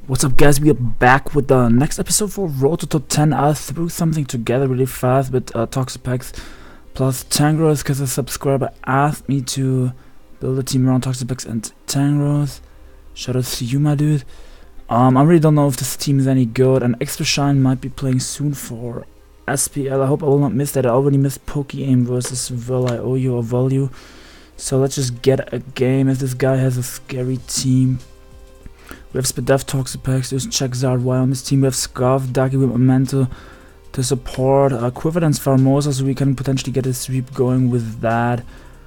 What's up, guys? We are back with the next episode for Road to Top 10. I threw something together really fast with Toxapex plus Tangrowth because a subscriber asked me to build a team around Toxapex and Tangrowth. Shout out to you, my dude. I really don't know if this team is any good, and Extra Shine might be playing soon for SPL. I hope I will not miss that. I already missed Poke-Aim versus Valio or Value. So let's just get a game as this guy has a scary team. We have Spadef, Toxapex, there's Charizard Y on this team, we have Scarf, Dagi with Memento to support, Quiverden's Farmosa, so we can potentially get a sweep going with that.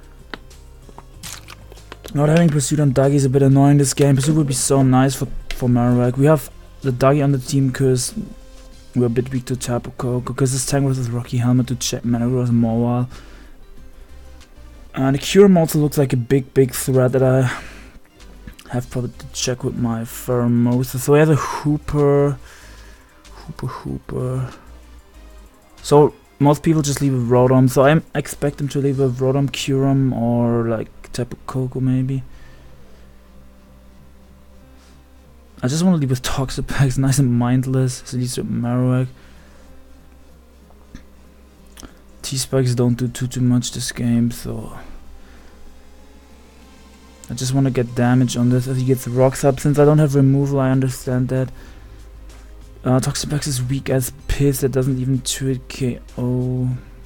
Not having Pursuit on Dagi is a bit annoying this game. Pursuit would be so nice for Marowak. We have the Dagi on the team because we're a bit weak to Tapu Koko, because this Tangrowth is Rocky Helmet to check Metagross and Mawile. And the Kyurem also looks like a big threat that I have probably to check with my Pheromosa. So I have a Hooper. So most people just leave a Rotom. So I expect them to leave a Rotom, Kyurem, or like Tapu Koko maybe. I just want to leave with Toxapex, nice and mindless. So these are Marowak. T-Spikes don't do too much this game, so I just want to get damage on this as he gets rocks up. Since I don't have removal, I understand that. Toxapex is weak as piss, that doesn't even 2-hit KO.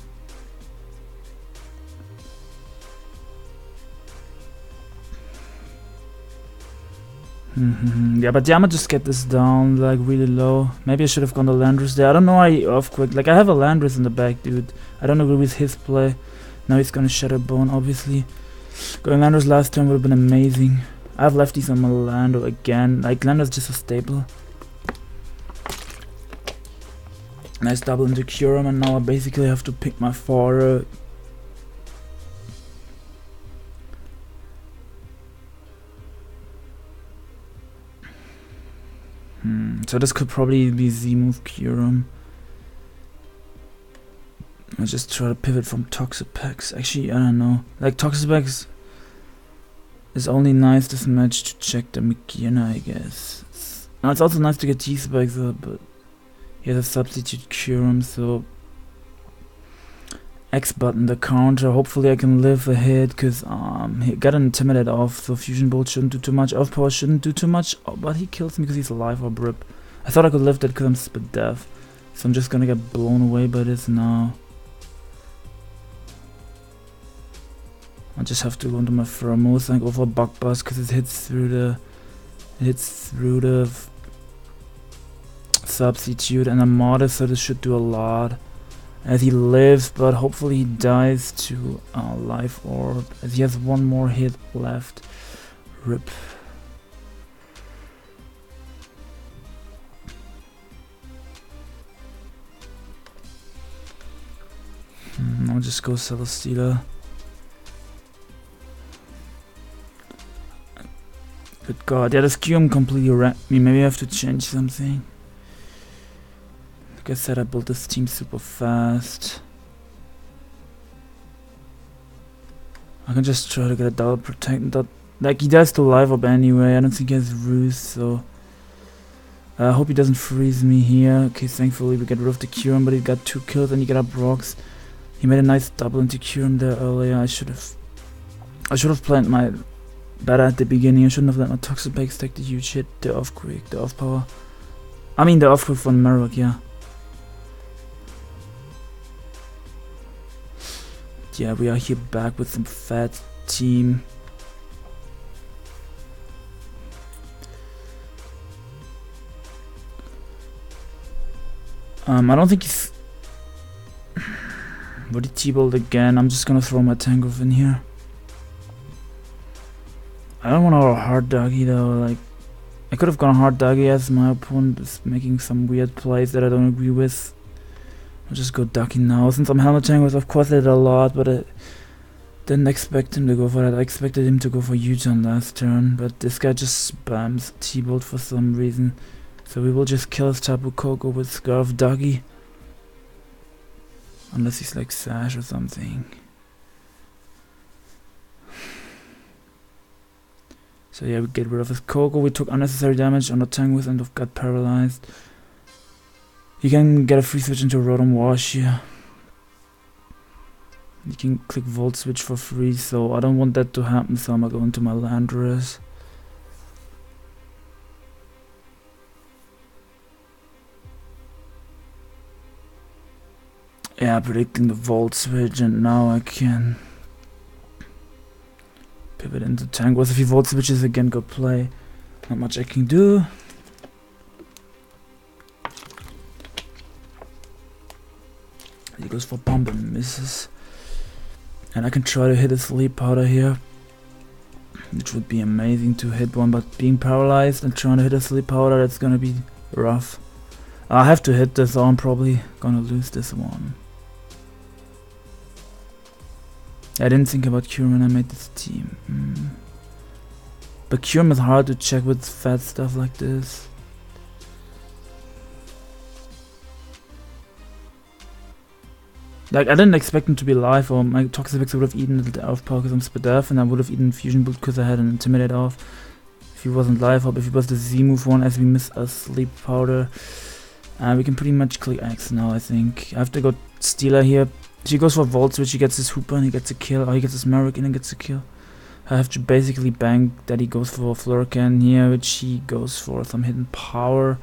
Yeah, but Yama just get this down like really low. Maybe I should have gone to Landorus there. I don't know why he Earthquake. Like, I have a Landorus in the back, dude. I don't agree with his play. Now he's gonna Shatter Bone, obviously. Going Landorus last turn would have been amazing. I have lefties on my Lando again. Like, Landorus just a staple. Nice double into Kyurem, and now I basically have to pick my fodder. So this could probably be Z-move Kyurem. I'll just try to pivot from Toxapex. Actually, I don't know. Like, Toxapex is only nice this match to check the Magearna, I guess. Now it's also nice to get T-Spikes up, but he has a substitute Kyurem, so X button the counter. Hopefully I can live a hit, because he got an Intimidate off, so Fusion Bolt shouldn't do too much. Earth Power shouldn't do too much, but he kills me because he's alive or Brip. I thought I could live that because I'm Spadef, so I'm just gonna get blown away by this now. I just have to go into my Pheromosa and go for Bug Buzz because it hits through the substitute, and a Modest, so this should do a lot. As he lives, but hopefully he dies to Life Orb, as he has one more hit left. RIP. I'll just go Celesteela. Good god, yeah, this Kyurem completely wrecked me. Maybe I have to change something. Like I said, I built this team super fast. I can just try to get a double protect. Like, he dies to Life Orb anyway. I don't think he has Roost, so I hope he doesn't freeze me here. Okay, thankfully we get rid of the Kyurem, but he got 2 kills and he got up rocks. He made a nice double into Kyurem there earlier. I should have planned my better at the beginning. I shouldn't have let my Toxapex take the huge hit, the Earthquake, the Earth Power. I mean the Earthquake from Marowak, yeah. Yeah, we are here back with some fat team. I don't think he's... Body T-Bolt again. I'm just gonna throw my Tangrowth in here. I don't want a hard Doggy though. Like, I could have gone hard Doggy as my opponent is making some weird plays that I don't agree with. I'll just go Ducky now. Since I'm Helmet Tangrowth, of course I did a lot, but I didn't expect him to go for that. I expected him to go for U-turn last turn, but this guy just spams T-Bolt for some reason. So we will just kill his Tapu Koko with Scarf Doggy. Unless he's like Sash or something. So yeah, we get rid of his Koko. We took unnecessary damage on the Tangrowth and got paralyzed. You can get a free switch into Rotom Wash here. You can click Volt Switch for free, so I don't want that to happen, so I'm gonna go into my Landorus. Yeah, predicting the Volt Switch, and now I can pivot into Tangrowth. If he Volt Switches again, go play. Not much I can do. He goes for Pump and misses. And I can try to hit a Sleep Powder here, which would be amazing to hit one, but being paralyzed and trying to hit a Sleep Powder, that's gonna be rough. I have to hit this, or I'm probably gonna lose this one. I didn't think about Kyurem when I made this team. But Kyurem is hard to check with fat stuff like this. Like, I didn't expect him to be live, or my Toxapex would have eaten the Elf Power because I'm Spadef, and I would have eaten Fusion Boot because I had an Intimidate off. If he wasn't live, or if he was the Z move one, as we miss a Sleep Powder. We can pretty much click X now, I think. I have to go Stealer here. She goes for Volt Switch, he gets his Hooper and he gets a kill, or he gets his Marek and gets a kill. I have to basically bank that he goes for Flurrican here, which he goes for some hidden power.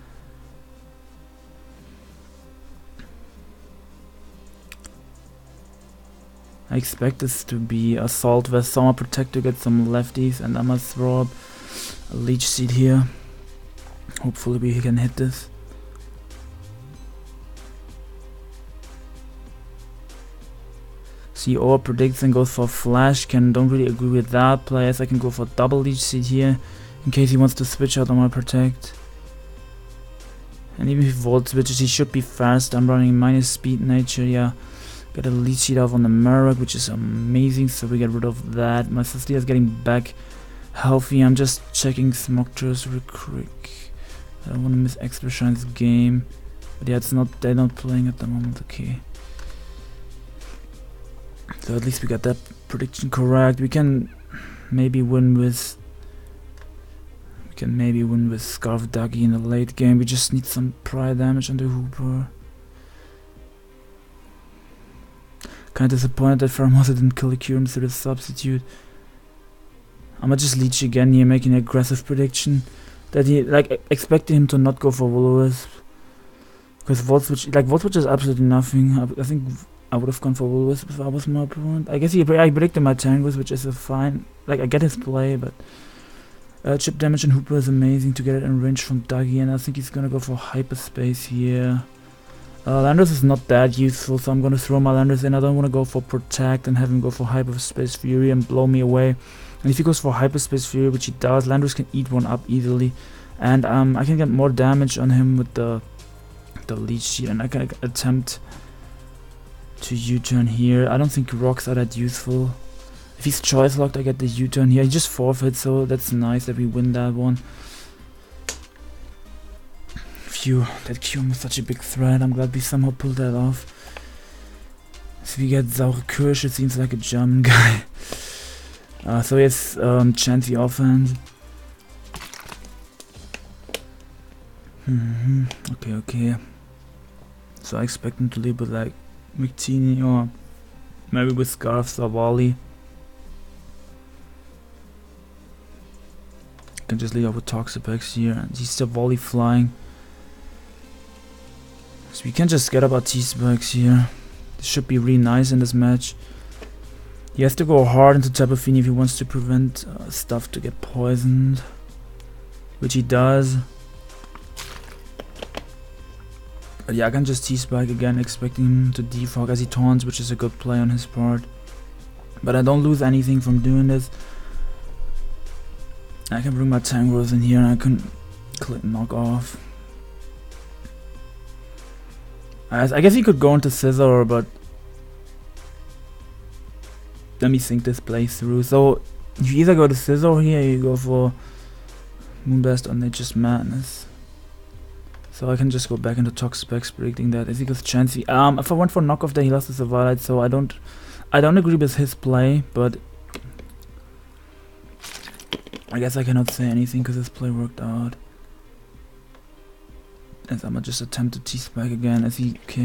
I expect this to be Assault Vest, Summer Protect to get some lefties, and I must throw up a Leech Seed here. Hopefully we can hit this. See, over predicts and goes for Flash. Don't really agree with that. Players, I can go for double Leech Seed here in case he wants to switch out on my Protect. And even if he Volt switches, he should be fast. I'm running minus speed nature, yeah. Got a Leech Seed off on the Marek, which is amazing, so we get rid of that. My Cecilia is getting back healthy. I'm just checking Smogters real quick. I don't want to miss Extra Shine's game. But yeah, they're not playing at the moment, okay. So at least we got that prediction correct. We can maybe win with Scarf Duggy in the late game. We just need some prior damage on the Hooper. Kinda disappointed that Pheromosa didn't kill the Kyurem through the substitute. I'ma just Leech again here, making an aggressive prediction. That he, like, expecting him to not go for Will-O-Wisp. Because Volt Switch is absolutely nothing. I think I would have gone for Will-O-Wisp if I was my opponent. I guess I predicted my Tangrowth, which is a fine. Like, I get his play, but chip damage and Hooper is amazing to get it in range from Duggy, and I think he's gonna go for Hyperspace here. Landorus is not that useful, so I'm gonna throw my Landorus in. I don't want to go for Protect and have him go for Hyperspace Fury and blow me away. And if he goes for Hyperspace Fury, which he does, Landorus can eat one up easily. And I can get more damage on him with the Leech Seed, and I can attempt to U-turn here. I don't think rocks are that useful. If he's choice locked, I get the U-turn here. He just forfeits, so that's nice that we win that one. Phew, that Kyurem was such a big threat. I'm glad we somehow pulled that off. So we get Saure Kirsch, it seems like a German guy. So he has Chansey offhand. Okay. So I expect him to leave with like Victini or maybe with Scarfs or Wally. Can just leave up with Toxapex here, and he's still Wally flying. So we can just get up our T-Spikes here. This should be really nice in this match. He has to go hard into Tapu Fini if he wants to prevent stuff to get poisoned, which he does. But yeah, I can just T-Spike again, expecting him to defog as he taunts, which is a good play on his part. But I don't lose anything from doing this. I can bring my Tangrowth in here and I can click Knock Off. I guess he could go into Scizor, but let me think this plays through. So you either go to Scizor here, or you go for Moonblast or Nature's Madness. So I can just go back into Toxapex, predicting that. As he goes Chansey. If I went for Knock Off, then he lost the Savalite, so I don't agree with his play, but I guess I cannot say anything because this play worked out. As I'ma just attempt to T-spike again. As he... Okay.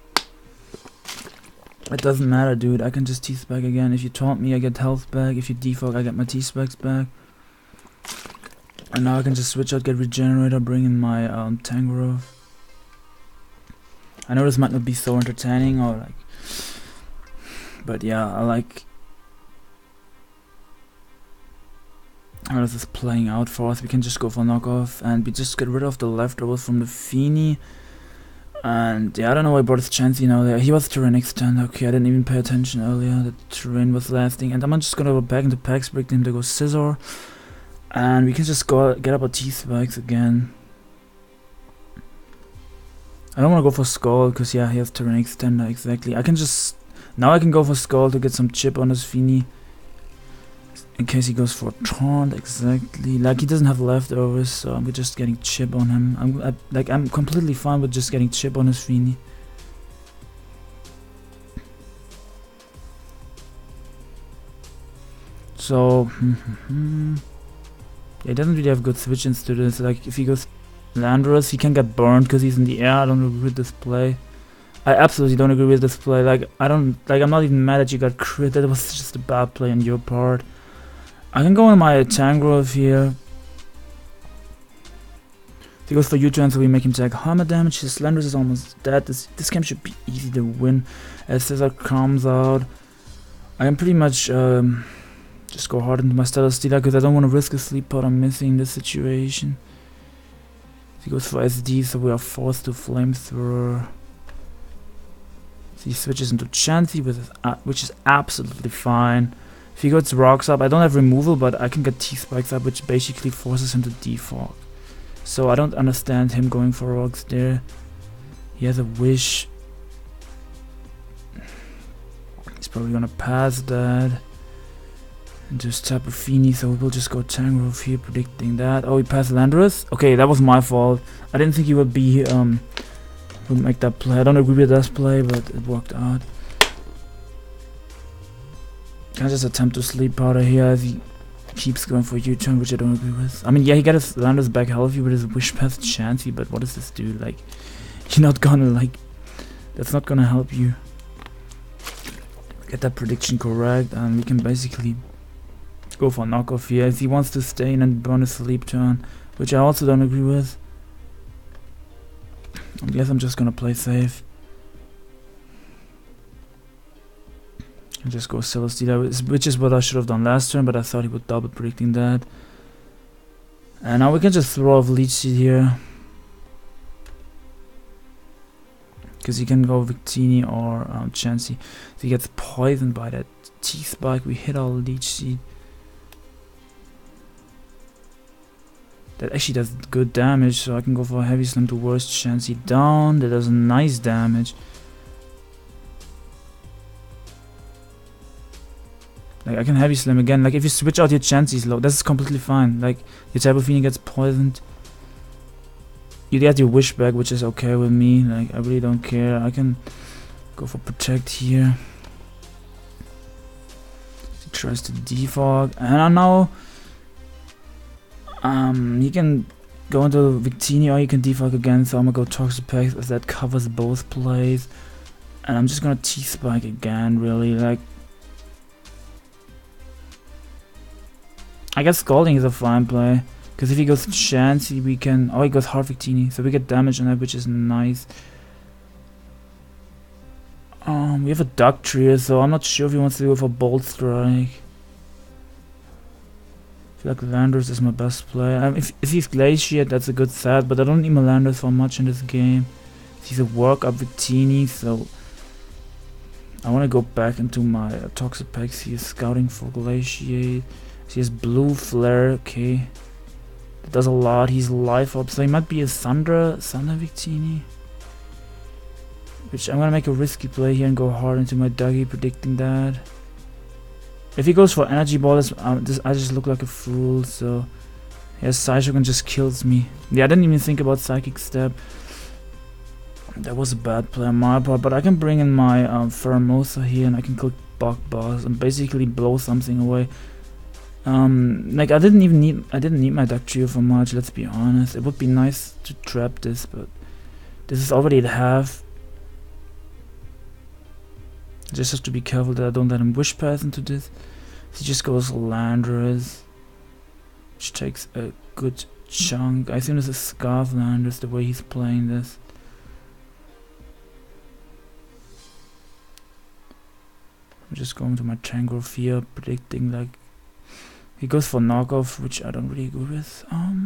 It doesn't matter, dude. I can just T-spike again. If you taunt me, I get health back. If you defog, I get my T-spikes back. And now I can just switch out, get Regenerator, bring in my Tangrowth. I know this might not be so entertaining or like... But yeah, I like... how this is playing out for us. We can just go for knockoff and we just get rid of the leftovers from the Feeny. And yeah, I don't know why I brought his Chansey now there. He was terrain extend. Okay, I didn't even pay attention earlier. The terrain was lasting. And I'm just gonna go back into packs, break him to go Scizor. And we can just go get up our T-spikes again. I don't want to go for Skull because yeah, he has terrain extender exactly. I can just... now I can go for Skull to get some chip on his Feeny. In case he goes for taunt, exactly. Like he doesn't have leftovers, so I'm just getting chip on him. I'm completely fine with just getting chip on his Feeny. So, yeah, he doesn't really have good switch-ins to this. Like if he goes Landorus, he can get burned because he's in the air. I don't agree with this play. I absolutely don't agree with this play. Like I'm not even mad that you got crit. That was just a bad play on your part. I can go in my Tangrowth here. If he goes for U-turn, so we make him take hammer damage. His Landorus is almost dead. This game should be easy to win. As Scizor comes out, I can pretty much just go hard into my Stellar Stealer because I don't want to risk a sleep pot I'm missing in this situation. If he goes for SD, so we are forced to Flamethrower. So he switches into Chansey, which is absolutely fine. If he goes Rocks up, I don't have removal, but I can get T-spikes up, which basically forces him to defog. So I don't understand him going for Rocks there. He has a Wish. He's probably gonna pass that. And just tap a Feeny, so we'll just go Tangrowth here, predicting that. Oh, he passed Landorus? Okay, that was my fault. I didn't think he would be, would make that play. I don't agree with that play, but it worked out. Can I just attempt to sleep powder here as he keeps going for U-turn, which I don't agree with. I mean, yeah, he got his Landorus back healthy with his Wish Path Chansey, but what does this do? Like, you're not gonna, like, that's not gonna help you get that prediction correct, and we can basically go for knockoff here as he wants to stay in and burn a sleep turn, which I also don't agree with. I guess I'm just gonna play safe. And just go Celestia, which is what I should have done last turn, but I thought he would double predicting that. And now we can just throw off Leech Seed here. Because he can go Victini or Chansey. So he gets poisoned by that T-Spike. We hit our Leech Seed. That actually does good damage, so I can go for a Heavy Slam to worst Chansey down. That does nice damage. Like, I can Heavy Slam again. Like, if you switch out your Chansey's low, that's completely fine. Like, your Tapu Fini gets poisoned. You get your Wish back, which is okay with me. Like, I really don't care. I can go for Protect here. He tries to defog. And I know he can go into Victini or he can defog again. So I'm gonna go Toxapex as that covers both plays. And I'm just gonna T-Spike again, really. Like, I guess Scalding is a fine play. Because if he goes Chansey, we can... Oh, he goes hard Victini. So we get damage on that, which is nice. We have a Duck Trio, so I'm not sure if he wants to go for Bolt Strike. I feel like Landorus is my best play. If he's Glaciate, that's a good set, but I don't need my Landorus for much in this game. He's a work up Victini, so... I want to go back into my Toxapex. He is scouting for Glaciate. He has Blue Flare, okay. That does a lot. He's life up, so he might be a Thunder Victini. Which I'm gonna make a risky play here and go hard into my Dougie, predicting that. If he goes for Energy Ball, I just look like a fool, so... Yes, Psyshogun just kills me. Yeah, I didn't even think about Psychic Step. That was a bad play on my part, but I can bring in my Pheromosa here and I can click Bug Boss and basically blow something away. Like I didn't need my Dark Trio for much, let's be honest. It would be nice to trap this, but this is already at half. Just have to be careful that I don't let him wish pass into this. He just goes Landorus, which takes a good chunk. I assume this is Scarf Landorus, the way he's playing this. I'm just going to my Tangrowth here, predicting like he goes for knockoff, which I don't really agree with.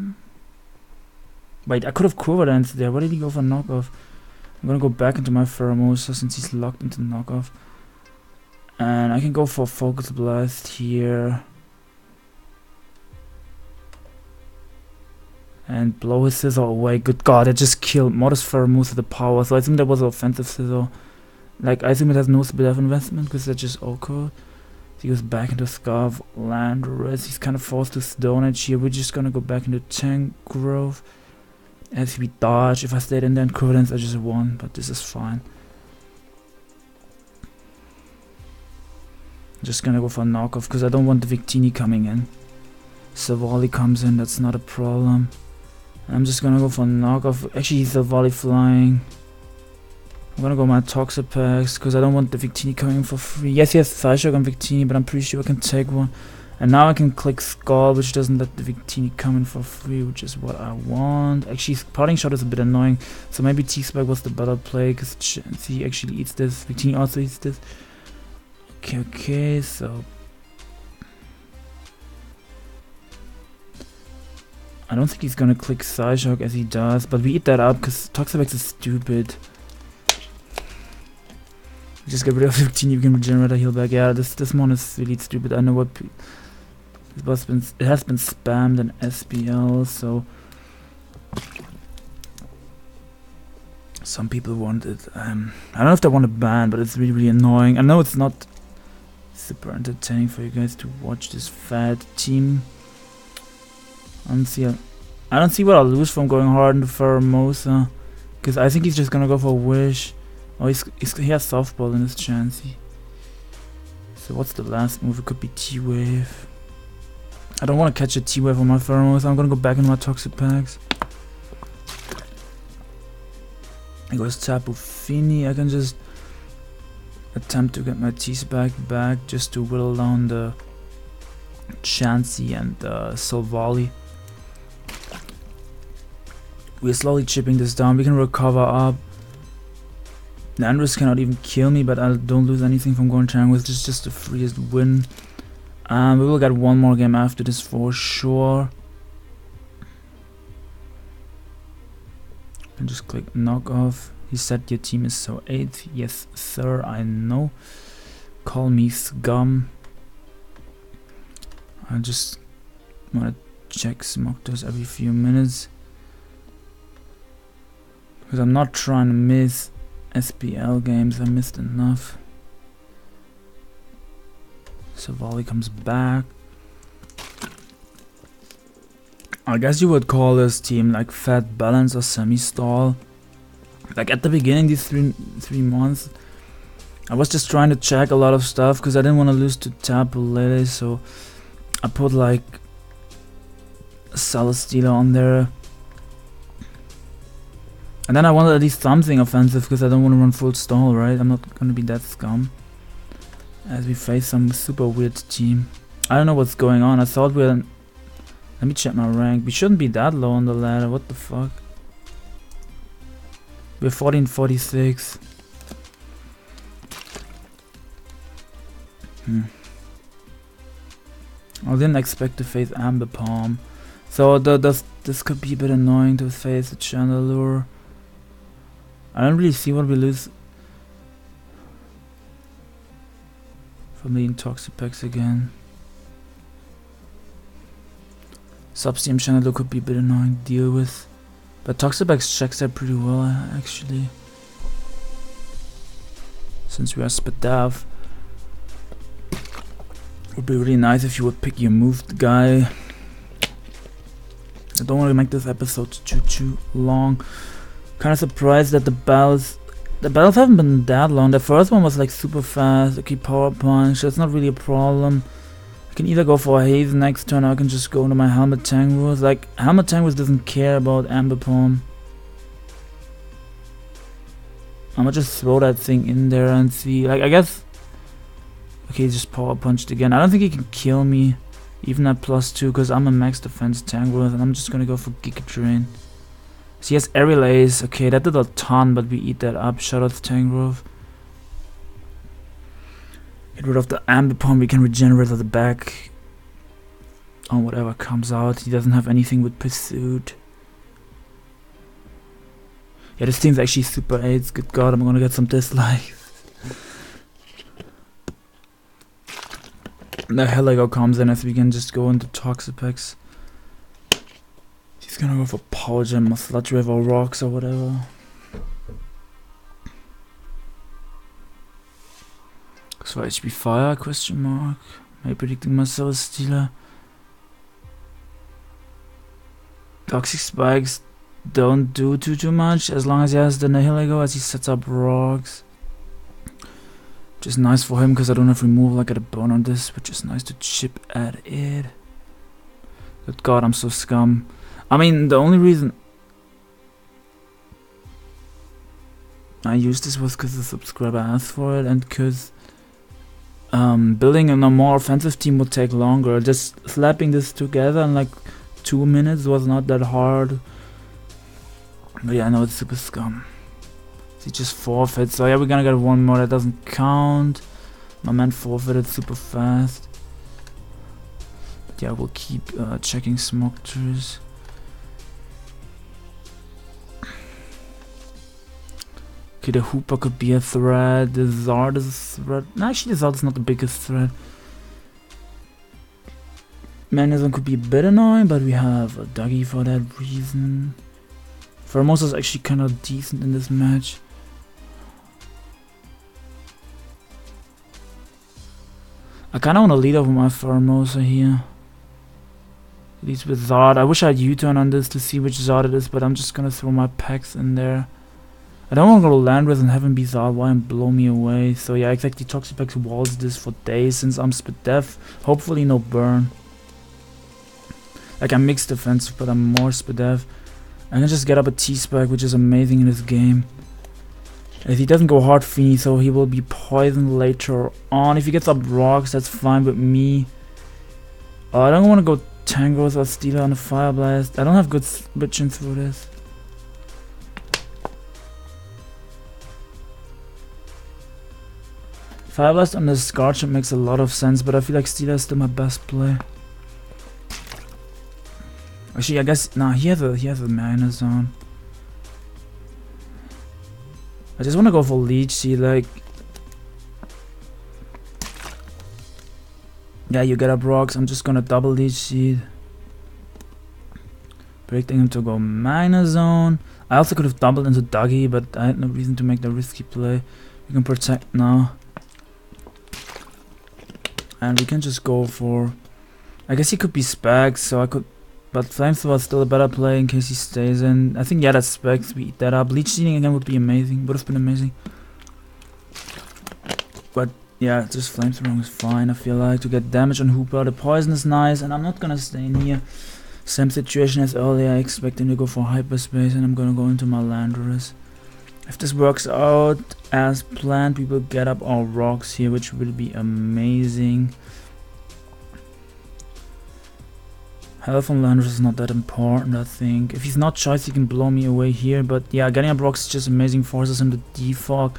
Wait, I could have Quiver Dance there. Why did he go for knockoff? I'm gonna go back into my Pheromosa since he's locked into knockoff. And I can go for Focus Blast here. And blow his Scizor away. Good god, I just killed Modest Pheromosa the power. So I assume that was an offensive Scizor. Like, I assume it has no speed of investment because that's just awkward. He goes back into Scarf Landorus. He's kind of forced to Stone Edge here. We're just gonna go back into Tangrowth. As we dodge. If I stayed in there and Quiver Dance, I just won. But this is fine. Just gonna go for knockoff because I don't want the Victini coming in. Silvally comes in, that's not a problem. I'm just gonna go for knockoff. Actually, Silvally flying. I'm gonna go my Toxapex because I don't want the Victini coming for free. Yes, he has Psyshock on Victini, but I'm pretty sure I can take one. And now I can click Skull, which doesn't let the Victini come in for free, which is what I want. Actually, Parting Shot is a bit annoying, so maybe T-Spike was the better play because he actually eats this. Victini also eats this. Okay, so I don't think he's gonna click Psyshock as he does, but we eat that up because Toxapex is stupid. Just get rid of 15, you can regenerate a heal back. Yeah, this one is really stupid. I know what it has been spammed in SPL, so some people want it. I don't know if they want a ban, but it's really, really annoying. I know it's not super entertaining for you guys to watch this fat team. I don't see what I'll lose from going hard into Pheromosa, because I think he's just gonna go for Wish. Oh, he has Softball in his Chansey. So what's the last move? It could be T-Wave. I don't want to catch a T-Wave on my Pheromosa. I'm gonna go back into my Toxapex. It goes Tapu Fini. I can just attempt to get my T-Spike back just to whittle down the Chansey and Silvally. We're slowly chipping this down. We can recover up. Landorus cannot even kill me, but I don't lose anything from going Tangrowth. This is just the freest win. We will get one more game after this for sure. And just click knock off. He said your team is so 8. Yes, sir, I know. Call me scum. I just want to check Smoktos every few minutes, because I'm not trying to miss SPL games. I missed enough. So Volley comes back. I guess you would call this team like Fat Balance or Semi-Stall. Like at the beginning, these three months, I was just trying to check a lot of stuff because I didn't want to lose to Tapu Lele, so I put like Celesteela on there. And then I wanted at least something offensive because I don't want to run full stall, right? I'm not gonna be that scum. As we face some super weird team. I don't know what's going on. I thought we were... Let me check my rank. We shouldn't be that low on the ladder. What the fuck? We're 1446. I didn't expect to face Ambipom. So this could be a bit annoying to face a Chandelure. I don't really see what we lose from the Toxapex again. Substeam Chandelure could be a bit annoying to deal with. But Toxapex checks that pretty well actually. Since we are Spadaf. Would be really nice if you would pick your moved guy. I don't want to make this episode too long. Kind of surprised that the battles haven't been that long. The first one was like super fast. Okay, power punch. That's not really a problem. can either go for a Haze next turn or I can just go into my Helmet Tangrowth. Like, Helmet Tangrowth doesn't care about Amber Palm. I'm gonna just throw that thing in there and see. Like, I guess... Okay, he just Power Punched again. I don't think he can kill me, even at +2, because I'm a max defense Tangrowth, and I'm just gonna go for Giga Drain. So he has Aerial Ace. Okay, that did a ton, but we eat that up. Shout out to Tangrowth. Get rid of the Amber Palm, we can regenerate at the back on whatever comes out. He doesn't have anything with Pursuit. Yeah, this team's actually super 8s. Good god, I'm gonna get some dislikes. The Heligo comes in as we can just go into Toxapex. He's gonna go for Power Gem or Sludge Wave or Rocks or whatever. So HP Fire, question mark. Am I predicting myself as Stealer? Toxic Spikes don't do too much as long as he has the Nihilego as he sets up rocks. Which is nice for him because I don't have removal. I get a burn on this, which is nice to chip at it. Good god, I'm so scum. I mean, the only reason I used this was because the subscriber asked for it and because building a more offensive team would take longer. Just slapping this together in like 2 minutes was not that hard. But yeah, I know it's super scum. He just forfeits. So yeah, we're gonna get one more. That doesn't count. My man forfeited super fast. But yeah, we'll keep checking Smogters. Okay, the Hooper could be a threat. The Zard is a threat. No, actually, the Zard is not the biggest threat. Magnezone could be a bit annoying, but we have a Dougie for that reason. Pheromosa is actually kind of decent in this match. I kind of want to lead over my Pheromosa here. At least with Zard. I wish I had U-turn on this to see which Zard it is, but I'm just gonna throw my packs in there. I don't want to go to Landreth and have him be Zard and blow me away. So yeah, exactly. Toxapex walls this for days since I'm spit def. Hopefully no burn. Like I'm mixed defensive, but I'm more spit def. I can just get up a T-Spike, which is amazing in this game. As he doesn't go hard Feeny, so he will be poisoned later on. If he gets up rocks, that's fine with me. I don't want to go Tangrowth or Stealer on a Fire Blast. I don't have good switching through this. Fire Blast on the Scarchamp makes a lot of sense, but I feel like Stealer is still my best play. Actually, I guess nah. He has a Magnezone. I just want to go for Leech Seed, like. Yeah, you get up rocks. I'm just gonna double Leech Seed. Predicting him to go Magnezone. I also could have doubled into Dougie, but I had no reason to make the risky play. We can protect now. And we can just go for. I guess he could be Specs, so I could. But Flamethrower is still a better play in case he stays in. I think yeah, that's Specs. We eat that up. Leech Seeding again would be amazing. Would have been amazing. But yeah, just Flamethrower is fine. I feel like to get damage on Hooper. The poison is nice, and I'm not gonna stay in here. Same situation as earlier. I expect him to go for Hyperspace, and I'm gonna go into my Landorus. If this works out as planned, we will get up our rocks here, which will be amazing. Health on Landorus is not that important, I think. If he's not choice, he can blow me away here. But yeah, getting up rocks is just amazing. Forces him to defog.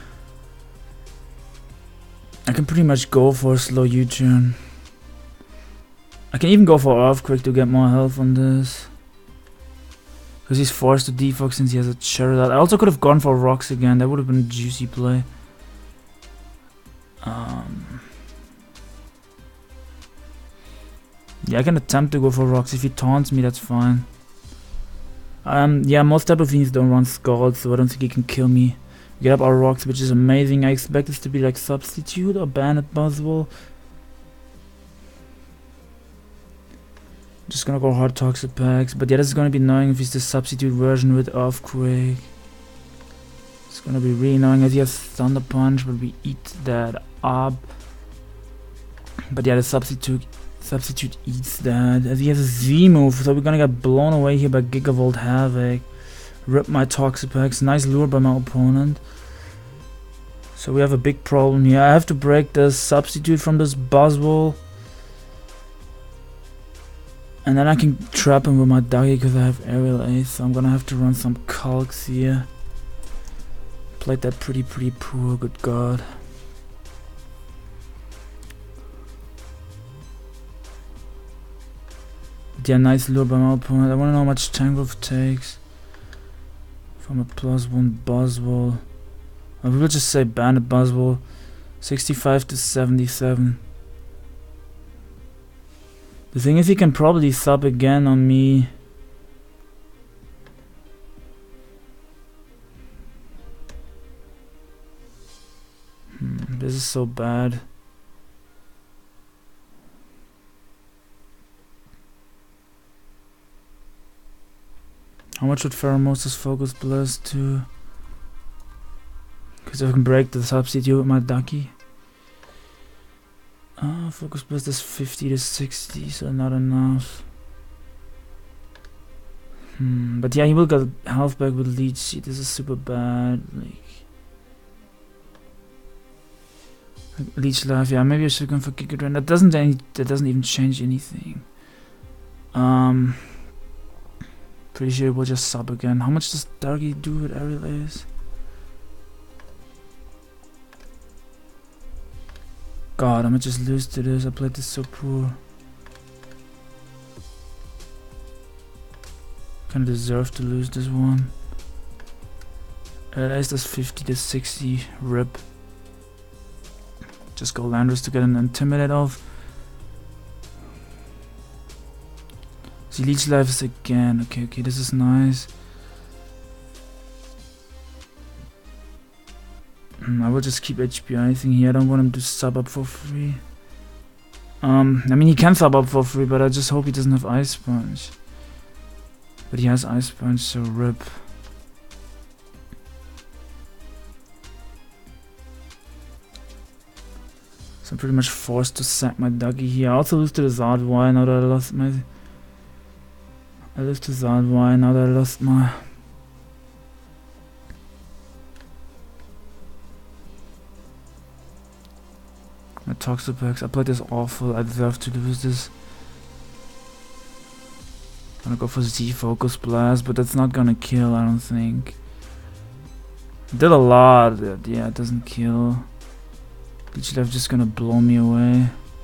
I can pretty much go for a slow U-turn. I can even go for Earthquake to get more health on this. Because he's forced to defog since he has a Charizard. I also could have gone for rocks again. That would have been a juicy play. Yeah, I can attempt to go for rocks. If he taunts me, that's fine. Yeah, most type of things don't run Scald, so I don't think he can kill me. We get up our rocks, which is amazing. I expect this to be like Substitute or Bandit Buzzwole. Just gonna go hard Toxapex. But yeah, this is gonna be annoying if he's the Substitute version with Earthquake. It's gonna be really annoying as he has Thunder Punch, but we eat that up. But yeah, the substitute eats that. As he has a Z move, so we're gonna get blown away here by Gigavolt Havoc. Rip my Toxapex. Nice lure by my opponent. So we have a big problem here. I have to break the substitute from this Buzzwole. And then I can trap him with my Ducky because I have Aerial Ace. So I'm gonna have to run some Calcs here. Played that pretty poor, good god. Yeah, nice lure by my opponent. I wanna know how much Tangrowth takes from a +1 Buzzwole. I will just say Bandit Buzzwole. 65 to 77. The thing is, he can probably sub again on me. This is so bad. How much would Pheromosa's Focus Blast to? Because I can break the substitute with my Ducky. Focus Blast is 50 to 60, so not enough. But yeah, he will get health back with Leech Seed. This is super bad. Like Leech Life, yeah, maybe I should go for Giga Drain. That doesn't even change anything. Pretty sure we'll just sub again. How much does Darky do with Aerial Ace? God, I might just lose to this. I played this so poor. Kinda deserve to lose this one. Aerial Ace does 50 to 60. Rip. Just go Landorus to get an Intimidate off. See, Leech Life is again. Okay, this is nice. I will just keep HP or anything here. I don't want him to sub up for free. I mean, he can sub up for free, but I just hope he doesn't have Ice Punch. But he has Ice Punch, so rip. So I'm pretty much forced to sack my Ducky here. I also lose to the Zardwire now that I lost my... I lose to Zardwire now that I lost my... my Toxapex. I played this awful. I deserve to lose this. I'm gonna go for Z Focus Blast, but that's not gonna kill, I don't think. Did a lot. Yeah, it doesn't kill. Leech Life just gonna blow me away.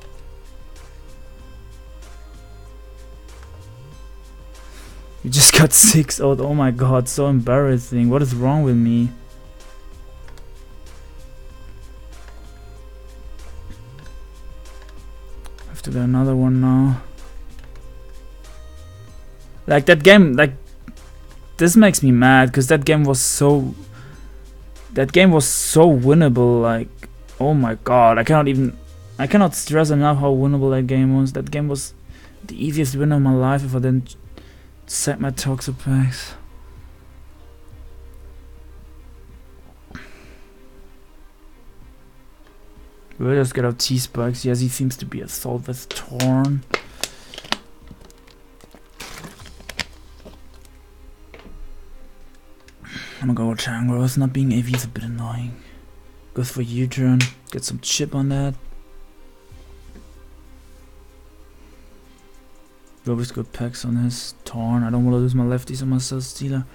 You just got 6-0. Oh my god, so embarrassing. What is wrong with me? I have to get another one now. Like that game, like this makes me mad because that game was so winnable. Like, oh my god, I cannot stress enough how winnable that game was. That game was the easiest win of my life if I didn't set my Toxapex. We'll just get our T-Spikes. Yes, he seems to be Assault with Torn. I'm gonna go with Tangrowth. Not being AV is a bit annoying. Goes for U-turn. Get some chip on that. We always got packs on his Torn. I don't want to lose my lefties on my Cell Stealer.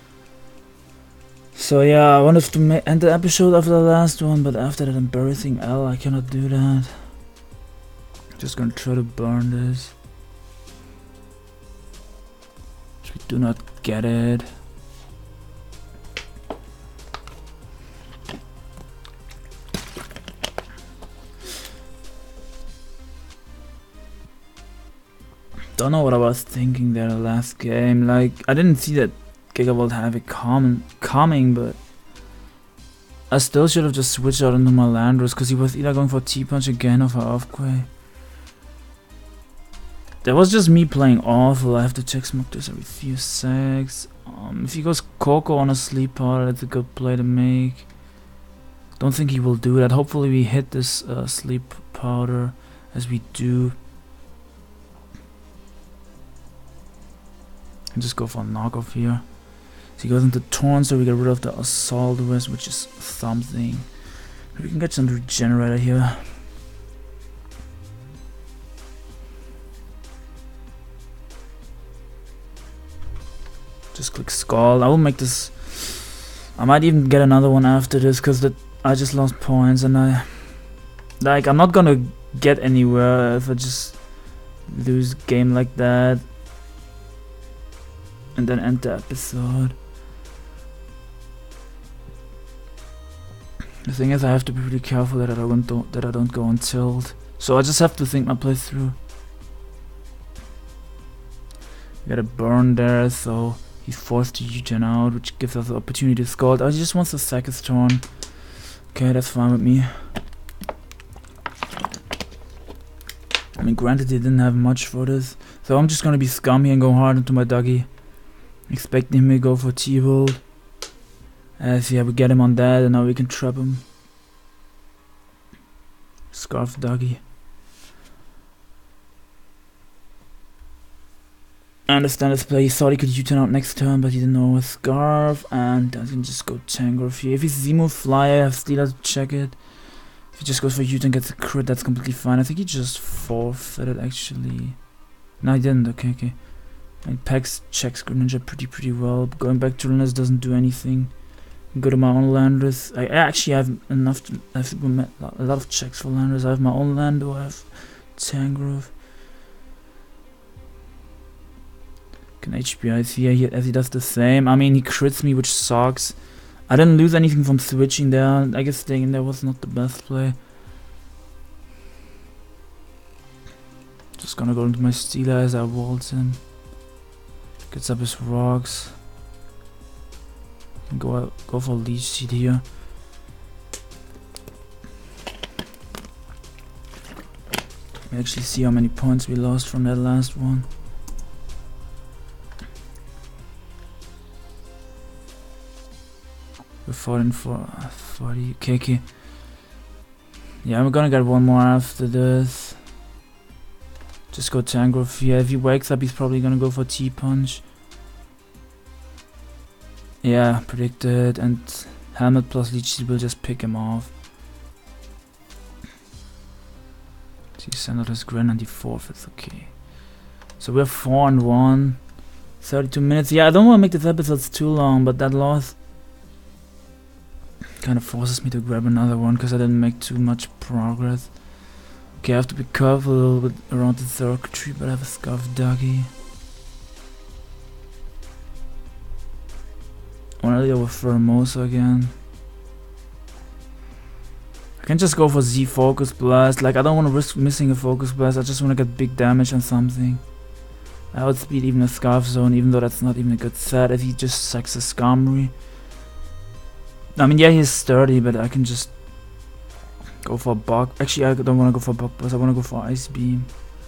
So yeah, I wanted to end the episode after the last one, but after that embarrassing L, I cannot do that. Just gonna try to burn this. We do not get it. Don't know what I was thinking there the last game. Like, I didn't see that Gigavolt Havoc coming, but I still should have just switched out into my Landorus because he was either going for T-Punch again or for Earthquake. That was just me playing awful. I have to check Smoke this every few seconds. If he goes Coco on a Sleep Powder, that's a good play to make. Don't think he will do that. Hopefully we hit this Sleep Powder as we do. And just go for a knockoff here. So he goes into Torn, so we get rid of the Assault Vest, which is something. We can get some Regenerator here. Just click Skull. I will make this. I might even get another one after this, because I just lost points, and I'm not gonna get anywhere if I just lose game like that and then end the episode. The thing is, I have to be really careful that I don't go on tilt. So I just have to think my playthrough. Got a burn there, so he's forced to U-turn out, which gives us the opportunity to scold. Oh, he just wants to sack his turn. Okay, that's fine with me. I mean, granted, he didn't have much for this, so I'm just gonna be scummy and go hard into my Dougie, expecting him to go for T-Bolt. As yeah, we get him on that, and now we can trap him. Scarf Dougie. I understand his play. He thought he could U-turn out next turn, but he didn't know a Scarf, and I can just go Tangrowth here. If he's Z-move Flyer, I have Steeler to check it. If he just goes for U-turn, gets a crit, that's completely fine. I think he just forfeited actually. No, he didn't. Okay. And Pex checks Greninja pretty well. Going back to Relentless doesn't do anything. Go to my own Landorus. I actually have enough to have a lot of checks for Landorus. I have my own Lando, I have Tangrowth. Can HPI here as he does the same. I mean, he crits me, which sucks. I didn't lose anything from switching there. I guess staying in there was not the best play. Just gonna go into my Steeler as I waltz in. Gets up his rocks. Go for Leech Seed here. We actually see how many points we lost from that last one. We're falling for 40 KK. Yeah, I'm gonna get one more after this. Just go Tangrowth here. If he wakes up, he's probably gonna go for T-Punch. Yeah, predicted, and Helmet plus Leech Seed will just pick him off. So he sent out his Grin and he forfeits, okay. So we're 4-1. 32 minutes. Yeah, I don't want to make this episode too long, but that loss kind of forces me to grab another one because I didn't make too much progress. Okay, I have to be careful a little bit around the circuitry, but I have a Scarf Dougie. I want to deal with Pheromosa again. I can just go for Z Focus Blast. Like, I don't want to risk missing a Focus Blast. I just want to get big damage on something. I outspeed even a Scarf Zone, even though that's not even a good set. If he just sacks a Skarmory. I mean, yeah, he's sturdy, but I can just go for Bug. Actually, I don't want to go for Bug Blast. I want to go for Ice Beam.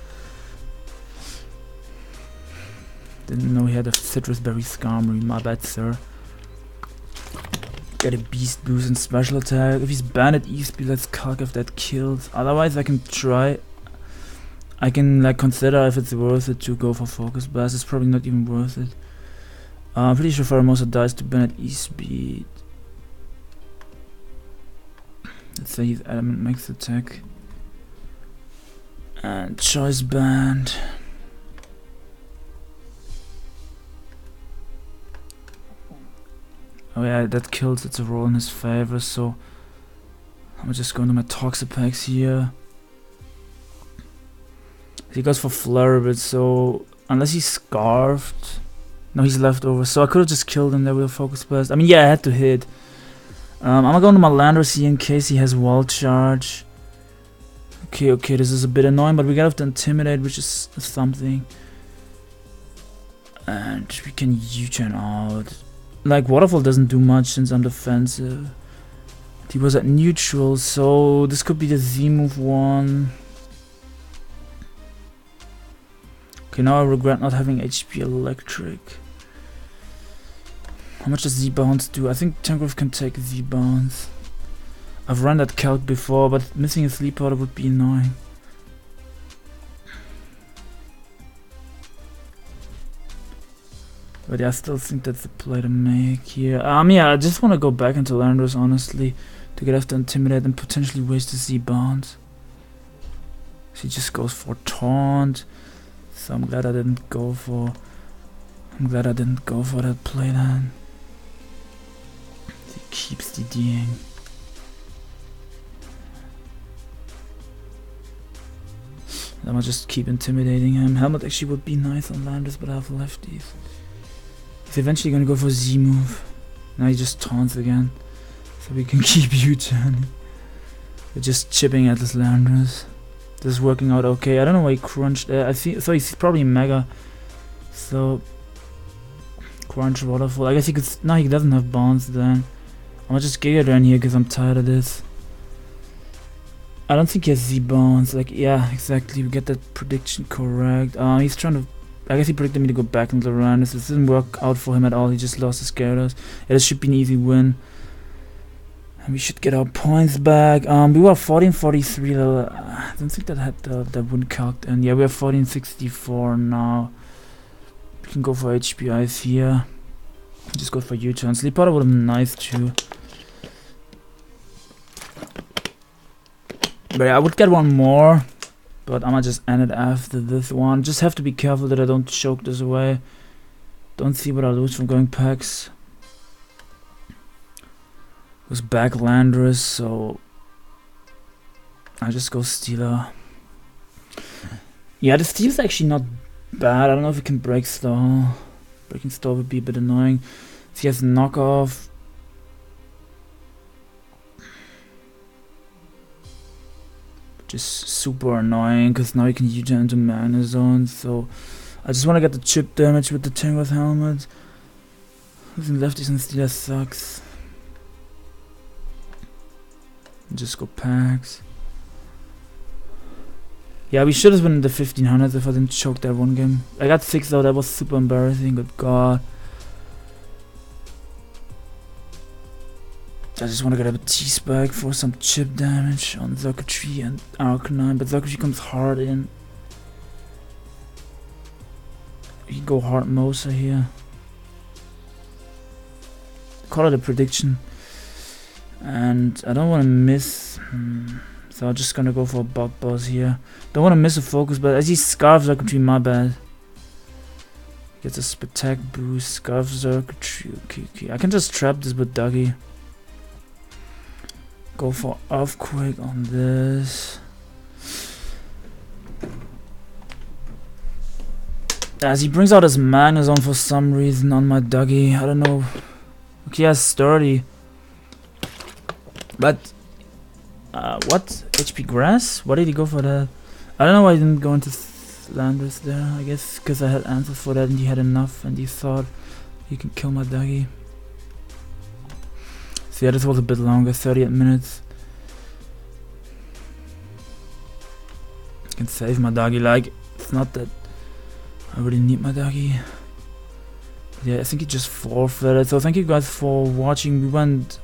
Didn't know he had a Citrus Berry Skarmory. My bad, sir. Get a Beast Boost and Special Attack. If he's Bandit E-Speed, let's calc if that kills. Otherwise, I can try. I can like consider if it's worth it to go for Focus Blast. It's probably not even worth it. I'm pretty sure Pheromosa dies to Bandit E-Speed. Let's say his Element Max Attack. And Choice Band. Oh yeah, that kills. It's a roll in his favor, so I'm just going to my Toxapex here. He goes for Fluribit, so unless he's Scarfed. No, he's left over, so I could have just killed him there with a Focus Blast. I mean, yeah, I had to hit. I'm gonna go to my Landorus here in case he has Wall Charge. Okay, this is a bit annoying, but we gotta have to Intimidate, which is something. And we can U-turn out. Like, Waterfall doesn't do much since I'm defensive. He was at neutral, so this could be the Z-move one. Okay, now I regret not having HP Electric. How much does Z-Bounce do? I think Tangrowth can take Z-Bounce. I've run that calc before, but missing a Sleep Powder would be annoying. But yeah, I still think that's the play to make here. Yeah, I just want to go back into Landorus, honestly, to get after Intimidate and potentially waste the Z-Bound. She just goes for Taunt, so I'm glad I didn't go for that play then. He keeps DDing. I might just keep intimidating him. Helmet actually would be nice on Landorus, but I have lefties. He's eventually gonna go for Z move. Now he just taunts again, so we can keep U-turning. We're just chipping at this Landorus. This is working out okay. I don't know why he crunched there. I see, so he's probably mega. So crunch waterfall. I guess he could. No, he doesn't have bounce then. I'm gonna just Giga Drain here because I'm tired of this. I don't think he has Z bounce. Like, yeah, exactly. We get that prediction correct. He's trying to. I guess he predicted me to go back into Landorus. This didn't work out for him at all. He just lost his Gyarados. Yeah, this should be an easy win. And we should get our points back. We were 1443. I don't think that had the win calced. And yeah, we are 1464 now. We can go for HPIs here. Just go for U-turn. Sleep Powder would have been nice too. But yeah, I would get one more. But I'ma just end it after this one. Just have to be careful that I don't choke this away. Don't see what I lose from going packs. Goes back Landorus, so I just go Stealer. Yeah, the Steel's actually not bad. I don't know if it can break stall. Breaking stall would be a bit annoying. So he has knockoff. Just super annoying because now you can use it into mana zone. So I just want to get the chip damage with the Tangrowth helmet. Losing lefties and Stealer sucks. Just go packs. Yeah, we should have been in the 1500s if I didn't choke that one game. I got 6 though, that was super embarrassing, good god. I just want to get a T-Spike for some chip damage on Xurkitree and Arcanine, but Xurkitree comes hard in. We can go hard Mosa here. Call it a prediction. And I don't want to miss, so I'm just gonna go for a Bug Buzz here. Don't want to miss a focus, but as he Scarf Xurkitree, my bad. Gets a Spatak boost, Scarf Xurkitree, okay. I can just trap this with Dougie. Go for Earthquake on this. As he brings out his Magna Zone for some reason on my Dougie, I don't know. Okay, he has Sturdy. But, what? HP Grass? Why did he go for that? I don't know why he didn't go into Landorus there. I guess because I had answers for that and he had enough and he thought he can kill my Dougie. So yeah, this was a bit longer, 38 minutes. I can save my Dougie, like, it's not that I really need my Dougie. But yeah, I think he just forfeited. So thank you guys for watching. We went...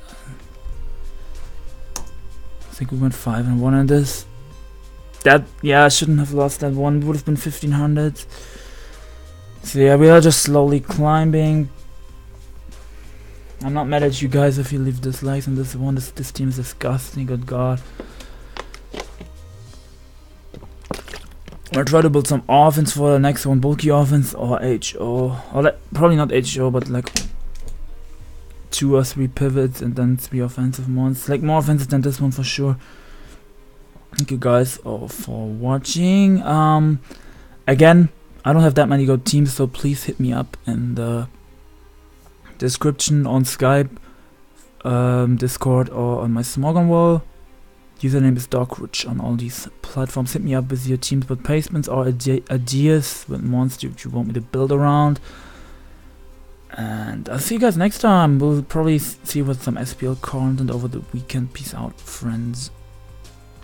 I think we went 5-1 on this. That, yeah, I shouldn't have lost that one. It would have been 1500. So yeah, we are just slowly climbing. I'm not mad at you guys if you leave dislikes on this one. This team is disgusting, good god. I'll try to build some offense for the next one. Bulky offense or HO. Or probably not HO, but like 2 or 3 pivots and then 3 offensive ones. Like more offensive than this one for sure. Thank you guys all for watching. Again, I don't have that many good teams, so please hit me up in the description on Skype, Discord, or on my Smogon wall. Username is Dogwitch on all these platforms. Hit me up with your teams with placements or ideas with monsters you want me to build around. And I'll see you guys next time. We'll probably see you with some SPL content over the weekend. Peace out, friends.